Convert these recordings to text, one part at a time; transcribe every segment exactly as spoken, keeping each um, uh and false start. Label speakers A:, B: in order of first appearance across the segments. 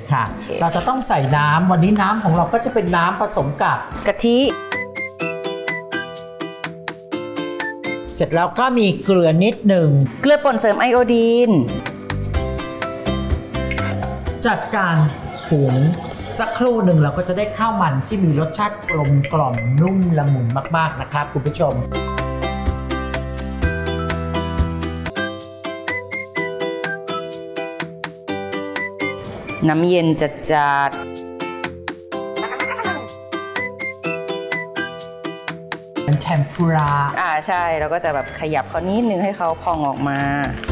A: ค่ะเราจะต้องใส่น้ำวันนี้น้ำของเราก็จะเป็นน้ำผสมกับ
B: กะทิ
A: เสร็จแล้วก็มีเกลือนิดหนึ่ง
B: เกลือป่นเสริมไอโอดีน
A: จัดการหุงสักครู่หนึ่งเราก็จะได้ข้าวมันที่มีรสชาติกลมกล่อมนุ่มละมุนมากๆนะครับคุณผู้ชม
B: น้ำเย็นจัดจัด
A: เป็นเทมปุระ
B: อ่าใช่เราก็จะแบบขยับเขานิดนึงให้เขาพองออกมา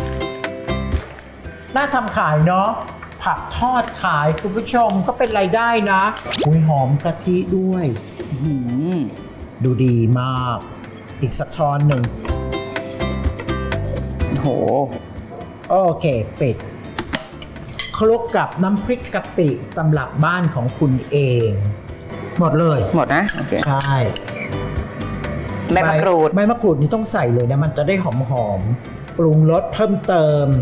A: น่าทำขายเนาะผักทอดขายคุณผู้ชมก็เป็นรายได้นะอุ้ยหอมกะทิด้วยดูดีมากอีกสักช้อนหนึ่ง
B: โห
A: โอเคปิดคลุกกับน้ำพริกกะปิตำรับบ้านของคุณเองหมดเลย
B: หมดนะโอเค
A: ใช่
B: ใบมะกรูด
A: ใบมะกรูดนี่ต้องใส่เลยนะมันจะได้หอมหอมปรุงรสเพิ่มเติม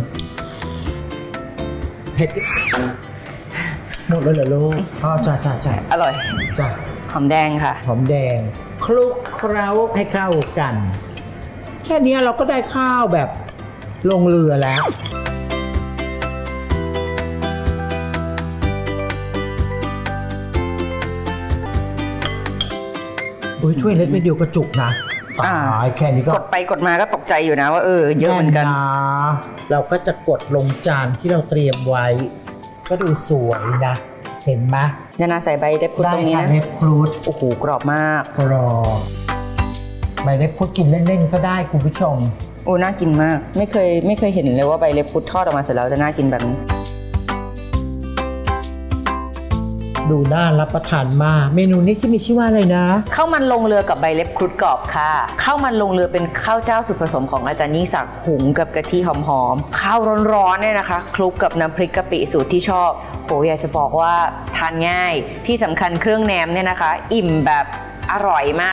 A: เผ็ดหมดเลยเหรอลูกอ๋อจ้าจ้าจ้า
B: อร่อย
A: จ้า
B: หอมแดงค่ะ
A: หอมแดงคลุกเคล้าให้เข้ากันแค่นี้เราก็ได้ข้าวแบบลงเรือแล้วอุ้ยถ้วยเล็กไม่เดียวกระจุกนะตายแค่นี้ก็
B: กดไปกดมาก็ตกใจอยู่นะว่าเออเยอะเหมือนกัน
A: เราก็จะกดลงจานที่เราเตรียมไว้ก็ดูสวยนะเห็นไหม
B: จะน่าใส่ใบเล็บครุฑตรงนี้นะ
A: ใบเล็บครุฑ
B: โอ้โหกรอบมาก
A: กรอบใบเล็บครุฑกินเล่นๆก็ได้คุณผู้ชม
B: โอ้น่ากินมากไม่เคยไม่เคยเห็นเลยว่าใบเล็บครุฑทอดออกมาเสร็จแล้วจะน่ากินแบบนี้
A: ดูน่ารับประทานมากเมนูนี้ที่มีชื่อว่าอะไรนะ
B: ข้าวมันลงเรือกับใบเล็บครุฑกรอบค่ะข้าวมันลงเรือเป็นข้าวเจ้าสูตรผสมของอาจารย์ยิ่งศักดิ์หุงกับกะทิหอมๆข้าวร้อนๆเนี่ยนะคะคลุกกับน้ำพริกกะปิสูตรที่ชอบโหอยากจะบอกว่าทานง่ายที่สำคัญเครื่องแหนมเนี่ยนะคะอิ่มแบบอร่อยมาก